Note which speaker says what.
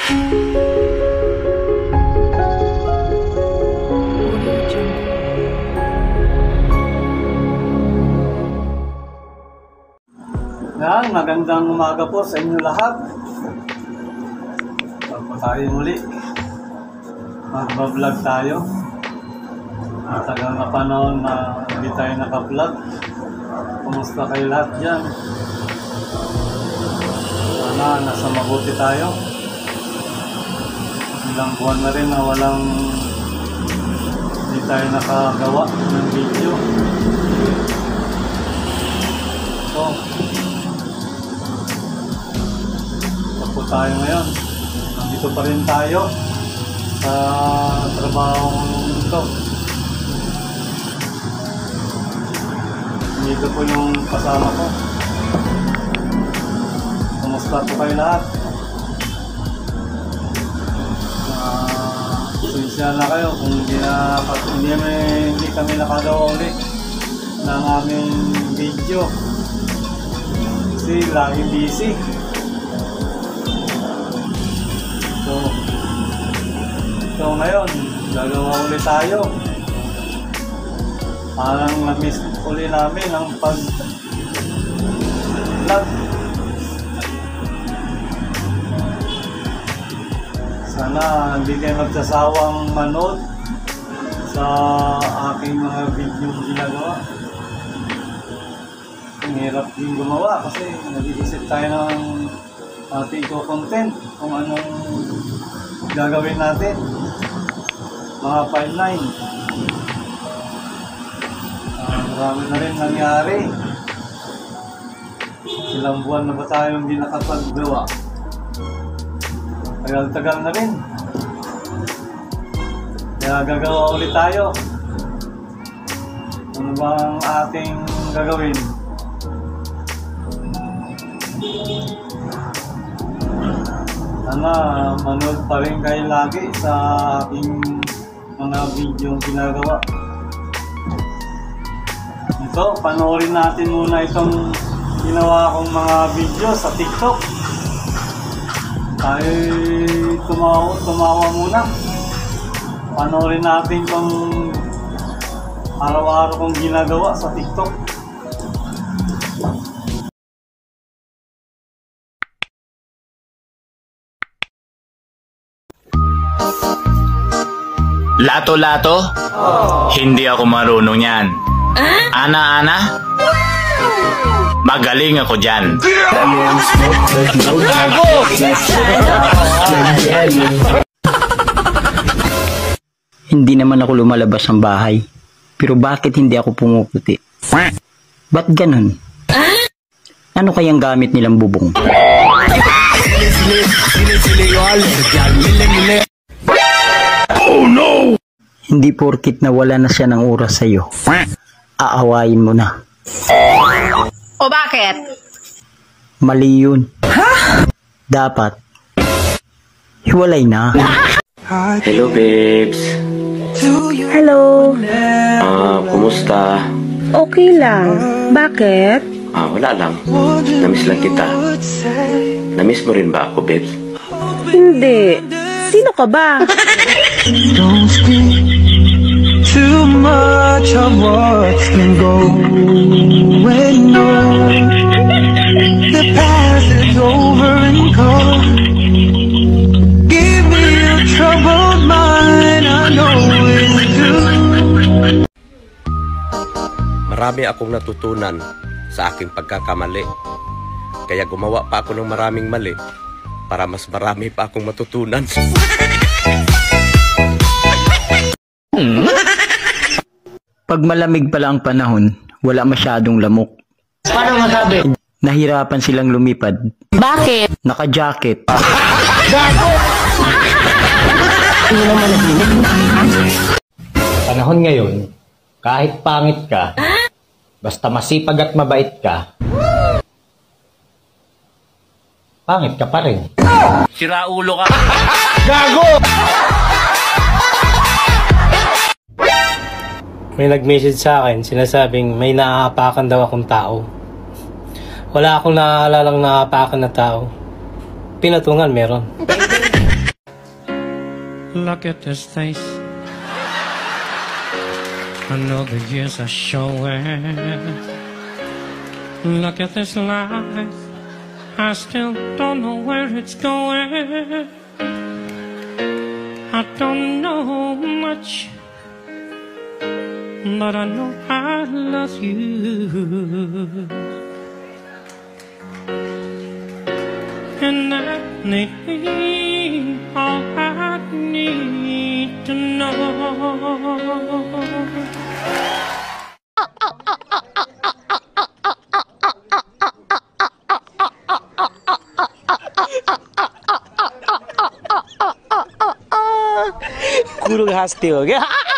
Speaker 1: Yan, magandang umaga po sa inyo lahat. Pagpo tayo muli. Magbablog tayo. Matagal na panahon na hindi tayo naka-vlog. Kumusta kayo lahat dyan? Sana nasa mabuti tayo. Ilang buwan na rin na hindi tayo nakagawa ng video. So, po tayo ngayon. Nandito pa rin tayo sa trabaho ito. Dito po yung kasama ko. Kumusta po kayo lahat? Sinsya na kayo kung hindi kami nakagawa ulit ng aming video. Kasi lagi busy. So ngayon, gagawa ulit tayo. Parang na-miss ulit namin ang pag-vlog. Sana hindi kayo magsasawang manood sa aking mga video ginagawa. Ang hirap din gumawa kasi nag-iisip tayo ng ating content kung anong gagawin natin. Mga 5-9. Marami na rin nangyari. Ilang buwan na ba tayo hindi nakapaggawa? Tagal-tagal na rin. Kaya gagawa ulit tayo. Ano ba ang ating gagawin? Sana manood pa rin kayo lagi sa aking mga video ginagawa. Ito, panoorin natin muna itong ginawa kong mga video sa TikTok. Tayo tumawa muna. Panoorin natin itong araw-araw kong ginagawa sa TikTok.
Speaker 2: Lato-lato? Hindi ako marunong yan. Ana-ana? Magaling ako dyan.
Speaker 3: Hindi naman ako lumalabas ng bahay. Pero bakit hindi ako pumuputi? Ba't ganun? Ano kayang gamit nilang bubong? Oh no! Hindi porkit na wala na siya ng oras sa'yo, aawayin mo na.
Speaker 4: O bakit?
Speaker 3: Mali yun. Ha? Dapat hiwalay na.
Speaker 5: Hello, babes.
Speaker 4: Hello.
Speaker 5: Kumusta?
Speaker 4: Okay lang. Bakit?
Speaker 5: Wala lang. Namiss lang kita. Namiss mo rin ba ako, babes?
Speaker 4: Hindi. Sino ka ba?
Speaker 6: Don't speak too much of what's been going on. The past is over and gone. Give me your troubled mind, I know it's true.
Speaker 5: Marami akong natutunan sa aking pagkakamali. Kaya gumawa pa ako ng maraming mali para mas marami pa akong matutunan.
Speaker 3: Pag malamig pala ang panahon, wala masyadong lamok.
Speaker 4: Paano masabi?
Speaker 3: Nahirapan silang lumipad.
Speaker 4: Bakit?
Speaker 3: Naka-jacket.
Speaker 7: Panahon ngayon, kahit pangit ka, basta masipag at mabait ka, pangit ka pa rin.
Speaker 2: Sira ulo ka.
Speaker 7: Gago! May nag-message sa akin, sinasabing may naaapakan daw akong tao. Wala akong naaalalang naaapakan na tao. Pinatungan meron.
Speaker 8: Look at this face. I know the years are showing. Look at this life. I still don't know where it's going. I don't know much, but I know I love you. And I need all I need to know.
Speaker 3: कुरो घाँस हो क्या